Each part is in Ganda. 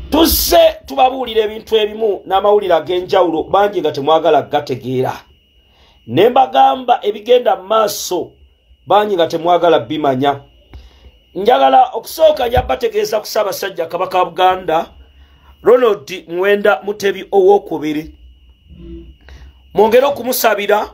Tuzze tubabuulira ebintu ebimu n'amawulire ag'enjawulo bangi nga temwagala gategeera. Ne mbagamba ebigenda mu maaso bangi nga temwagala bimanya. Njagala okusooka nja bategeeza ku Ssaabasajja Kabaka wa Buganda Ronald Muwenda Mutebi owookubiri. Mwongere okumusabira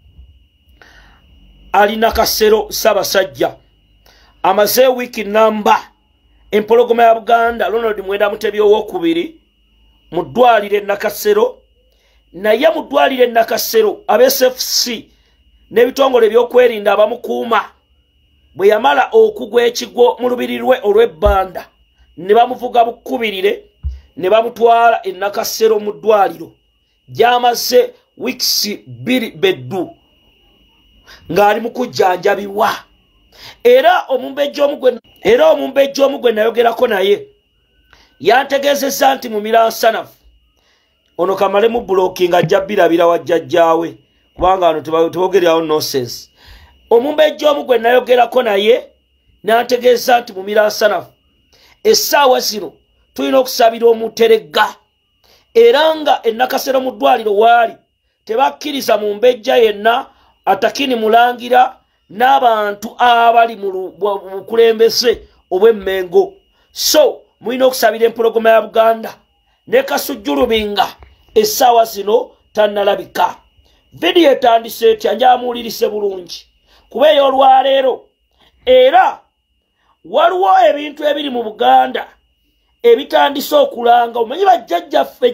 alina kasero Ssaabasajja. Amaze wiiki namba empologoma ya Buganda Ronald Muwenda Mutebi owookubiri mu ddwaliro e Nakasero. Naye mu ddwaliro e Nakasero ab'SFC n'ebitongole by'okwerinda abamukuuma bwe yamala okugwa ekigo mu lubiri lwe olw'ebbanda ne bamuvuga bukubirire ne bamutwala e Nakasero mu ddwaliro gy'amaze wiikisi 2 beddu ng'ali mu kujjanjabibwa. Era omumbejja omugwe nayogerako naye yantegeezezza nti mu miransanafu ono kamale mu blocking ajja birabira wa jjajjaawe kubanga wano tebogererawo nonsense. Omumbejja omugwe nayogerako naye n'antegeeza nti mu miransanafu essaawa zino tulina okusabira omuteregga era nga e Nakasero mu ddwaliro waali tebakkiriza mu mbejja yenna atakini mulangira n'abantu abali mu bukulembeze obw'emmengo. So mulina okusabira empologoma ya Buganda ne Kasujjulubinga essaawa zino tannalabika. Vidiyo etandise etya njamuulirise bulungi kuba ey'olwaleero. Era waliwo ebintu ebiri mu Buganda ebitandise okulanga. Omanyi bajjajjaffe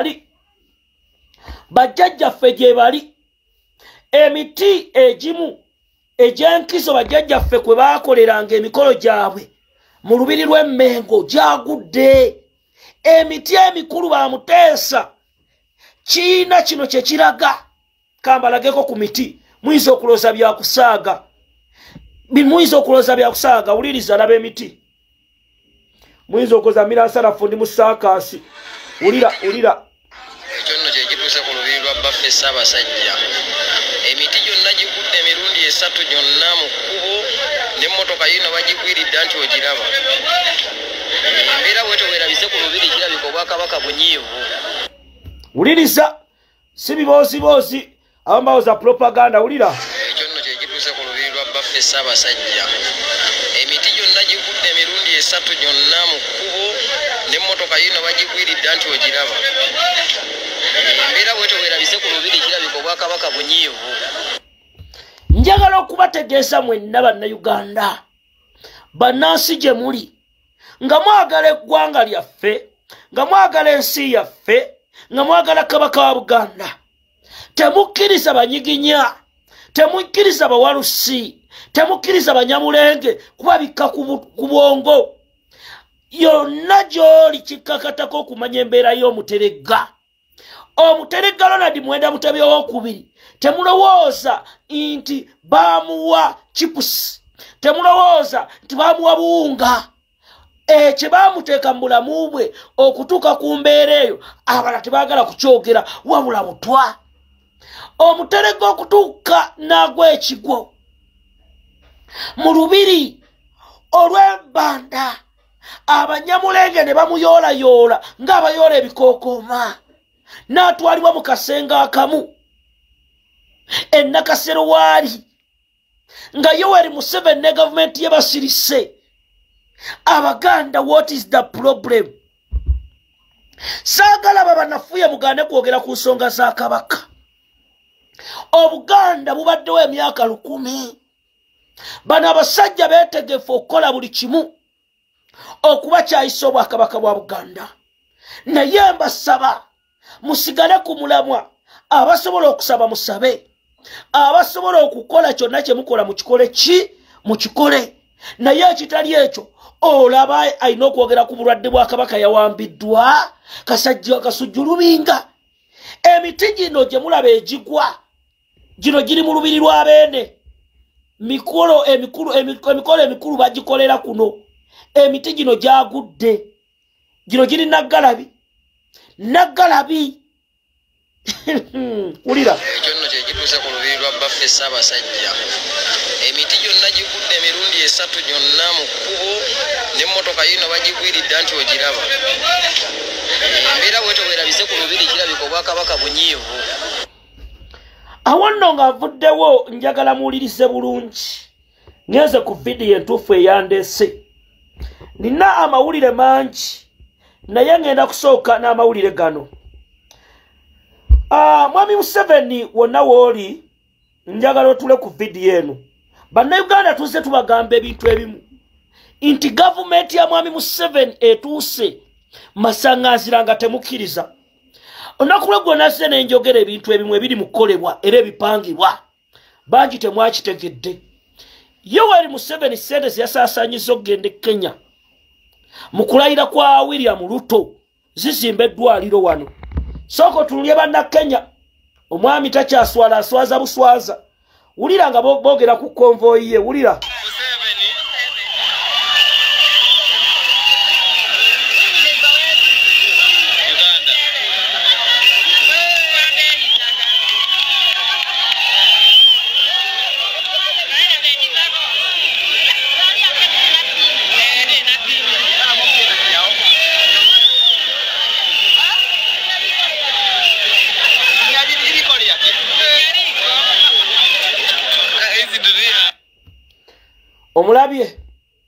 gye bali emiti egimu egy'enkizo bajjajjaffe kwe baakoleranga emikolo gyabwe mu lubiri lw'emmengo gyagudde. Emiti emikulu bamuteesa. Kiina kino kye kiraga. Kambalageko ku miti muyinza okulooza byakusaaga. Wuliriza laba emiti. Muyinza okoza miransanafu ndi mu saakaasi. Wulira. Ekyo nno kye kituuse ku lubiri lwa baffe Ssaabasajja. Emiti gyonna gigudde emirundi 3 gyonna mu kkubo n'emmotoka yino bagigwiridde anti ogiraba. Embeera bwetyo weerabise ku lubiri kirabika Obwakabaka bunyiivu. Wuliriza si biboozi abambawooza propaganda. Wulira ekyo nno kye kituuse ku lubiri lwa baffe Ssaabasajja. Emiti gyonna gigudde emirundi 3 gyonna mu kkubo n'emmotoka yino bagigwiridde anti ogiraba. Embeera bwetyo weerabise ku lubiri kirabika Obwakabaka bunyiivu. Njagala okubategeeza mwenna bannayuganda bannansi gye muli nga mwagala eggwanga lyaffe, nga mwagala ensi yaffe, nga mwagala Kabaka wa Buganda. Temukkiriza banyiginya, temukkiriza bawalusi, temukkiriza banyamulenge kubabikka ku bwongo. Yonna gy'oli kikkakatako okumanya embeera y'omuteregga. Omuteregga Ronald Muwenda Mutebi owookubiri temulowooza nti baamuwa chipusi, temulowooza nti baamuwa buwunga. Kye baamuteeka mu bulamu bwe okutuuka ku mbeera eyo abala tebaagala kukyogera wabula butwa. Omuteregga okutuuka n'agwa ekigwo mu lubiri olw'ebbanda abanyamulenge ne bamuyoolayoola ng'abayoola ebikookooma n'atwalibwa mu kasenga akamu e Nakasero waali nga Yoweri Museveni ne gavumenti ye basirise. Abaganda, what is the problem? Saagala babanafuye mugande kwogera ku nsonga za Kabaka. Obuganda bubaddewo emyaka 10. Bano abasajja beetegefu okukola buli kimu okubakyayisa Obwakabaka bwa Buganda. Naye mbasaba musigale ku mulamwa. Abasobola okusaba musabe, abasobola okukola kyonna kye mukola mukikole. Naye ekitali ekyo olaba alina okwogera ku bulwadde bwa Kabaka yawambiddwa Kasujjulubinga. Emiti gino gye mulaba egigwa gino giri mu lubiri lwa beene. Emikolo emikulu bagikolera kuno. Emiti gino gyagudde. Gino giri Naggalabi. Wulira ekyo nno kye kituuse ku lubiri lwa baffe Ssaabasajja. Emiti gyonna gigudde emirundi 3 gyonna mu kkubo n'emmotoka yino bagigwiridde anti ogiraba. Mbeera bweto weerabise ku lubiri kirabika Obwakabaka bunyiivu. Awanno ng'avuddewo njagala muwulirize bulungi. Ngenze ku vidiyo entuufu eyandeese. Nina amawulire mangi naye ngenda kusooka n'amawulire gano. Mwami Museveni wonna wooli njagala otule ku vidiyo eno. Bannayuganda tuzze tubagamba ebintu ebimu. Inti gavumenti ya Mwami Museveni etuuse masaŋŋanzira nga temukkiriza. Olunaku lw'eggwe nazze ne njogera ebintu ebimu ebiri mu kukolebwa era ebipangibwa. Bangi temwakitegedde. Yoweri Museveni ssente ze yasaasaanyiza okugenda e Kenya. Mu kulayira kwa William Ruto zizimba eddwaliro wano. Soko tulye banna Kenya. Omwami takyaswala aswaza buswaza. Wulira nga boogera ku konvoyi ye. Wulira. Omulabye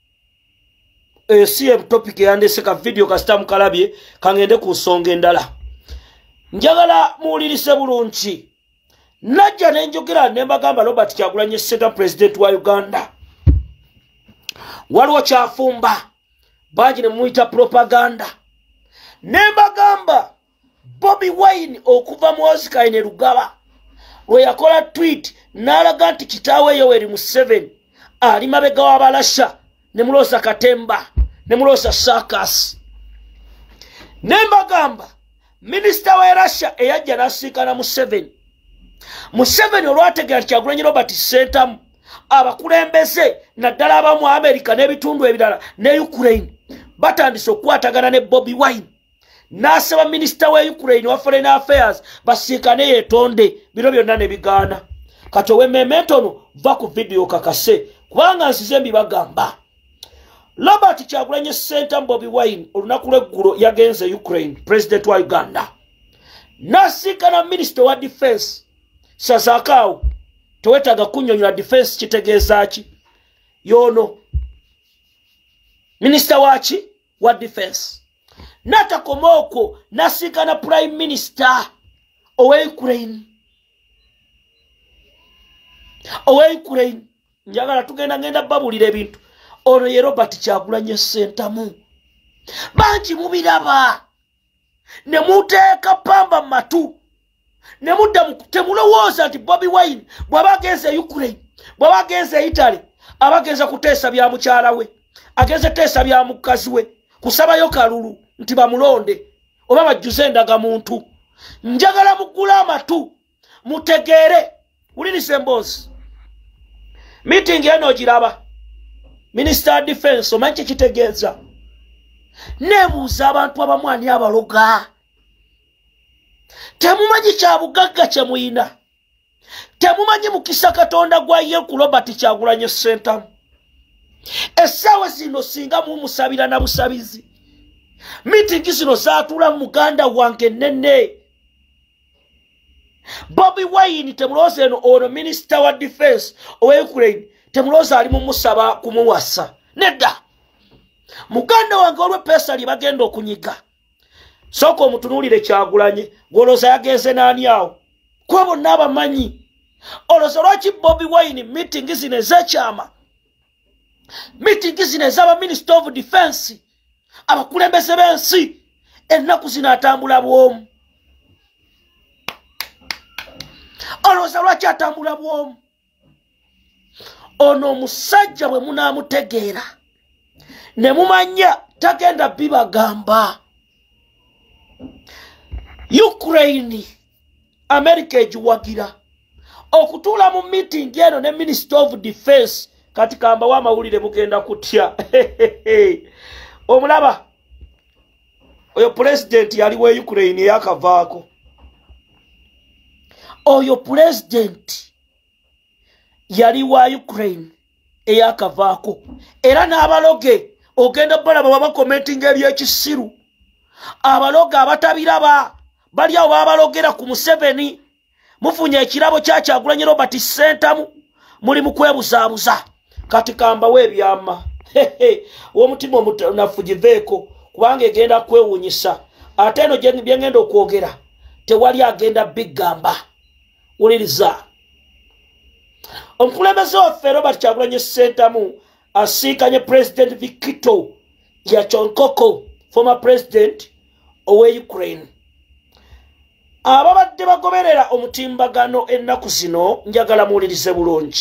si topic yandese ka video kasita mukalabye kangende ku nsonga endala. Njagala muwulirize bulungi. Najja ne njogera ne mbagamba Robert Kyagulanyi Ssenta president wa Uganda. Waliwo kyafumba. Bangi ne muyita propaganda. Ne mbagamba Bobi Wine okuva mu Ozikaine Lugaba lwe yakola tweet n'alaga nti kitaawe Yoweri Museveni ali mabega w'abalasha ne mulosa Katemba ne mulosa Sakas. Nembagamba minisita wa Russia eyajja n'asiikana Museveni. Museveni olwategera Kyagulanyi Robert Ssenta abakulembeze naddala abamu America n'ebitundu ebirala ne Ukraine batandise okukwatagana ne Bobi Wine. N'asaba minisita wa Ukraine wa Foreign Affairs basiikane yeetonde bino byonna ne bigaana. Kati ow'emmementono va ku video kakase kubanga nsize mbibagamba. Robert Kyagulanyi Ssenta Bobi Wine olunaku lw'eggulo yagenze Ukraine president wa Uganda. N'asiikana minisita wa defense Sazakaawo. Tewetaaga kunnyonnyola defense kitegeeza ki? Yono minisita waki wa defense. N'atakomaoko n'asiikana prime minister owe Ukraine. Njagala ngenda babulira ebintu. Ono ye Robert Kyagulanyi Ssenta mu. Bangi mubiraba. Ne muteeka pamba matu. Ne mudda temulowooza nti Bobi Wine bw'aba agenze Ukraine, bw'aba agenze Italy, abagenza kuteesa bya mukyala we, agenze teesa bya mukazi we, kusabayo kalulu nti bamulonde oba bajjuze endaga muntu. Njagala mugula amatu mutegeere. Wuliriza emboozi. Meeting eno giraba. Minister Defense omanyi kitegeeza. Nebuuza abantu abamwani abaloga. Temumanyi kya bugagga kye muyina. Temumanyi mukisa Katonda gwa ye ku Robert Kyagulanyi Ssenta. Essaawa zino singa mumusabira na busabizi. Meeting zino zaatula mu Muganda wange nenne. Bobi Wine temulooza eno ono minister wa defense owe Ukraine temulooza ali mumusaba kumuwasa. Nedda. Muganda wange olwe pesa li bagenda okunyiga. Soko omutunuulire Kyagulanyi gwolooza yagenze n'ani awo. Kuba bonna abamanyi. Olooza lwaki Bobi Wine meeting zino ez'ekyama. Meeting zino ez'aba minister of defense. Abakulembeze b'ensi ennaku zino atambula bw'omu. Olooza lwaki atambula bw'omu. Ono omusajja bwe munaamutegeera ne mumanya tagenda bibagamba. Ukraine America egiwagira okutuula mu meeting eno ne Minister of Defense. Kati kamba wa mawulire mugenda kutya. Omulaba oyo president yali we Ukraine yakavaako. Oyo president yali wa Ukraine eyakavaako. Era n'abaloge ogenda balaba baba commenting eby'ekisiru. abaloga abatabiraba bali awo babalogera ku Museveni mufunye ekirabo kya Kyagulanyi Robert Sentamu muli mu kwebuzaabuza kati kamba webyama omutima omunafugiveeko kubanga egenda kwewunyisa ate eno gye ngenda okwogera tewali agenda bigamba uliriza omukulembeze waffe Robert Kyagulanyi Sentamu asiikanye President Vikito ya Chonkoko former president owe Ukraine ababadde bagoberera omutimbagano ennaku zino njagala muwulirize bulungi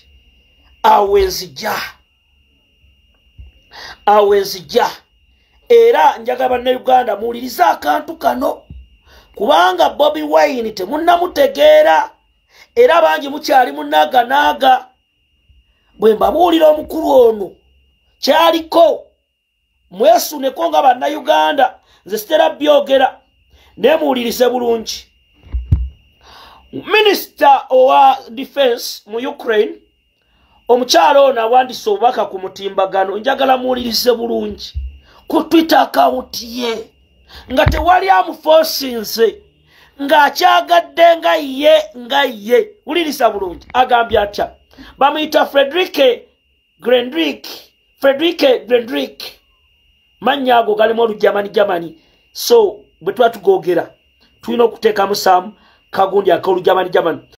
awenzija era njagala bannayuganda muwulirize akantu kano kubanga Bobi Wine temunnamutegeera era bangi mukyali munaaganaaga bwe mbabuulira omukulu ono kyaliko mwesuneko nga bannayuganda nze sitera byogera nemuwulirize bulungi Minister owa Defense mu Ukraine omukyalo ono awandise obubaka ku mutimbagano njagala muwulirize bulungi ku Twitter account ye nga tewali amuforsinze ng'akyagadde nga ye wuliriza bulungi agambye atya bamuyita Frederick Grendrick mannya ago galimu olujamani so bwe tuba tugogera tulina okuteekamu saamu kagundi ak'olujamani